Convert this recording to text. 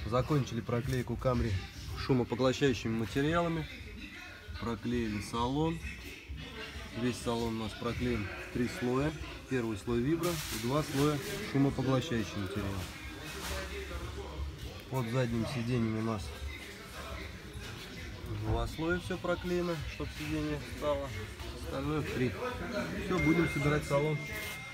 Закончили проклейку Camry шумопоглощающими материалами. Проклеили салон. Весь салон у нас проклеен в 3 слоя. Первый слой вибро и 2 слоя шумопоглощающий материал. Под задним сиденьем у нас 2 слоя все проклеено, чтобы сиденье стало. Остальное в 3. Все, будем собирать салон.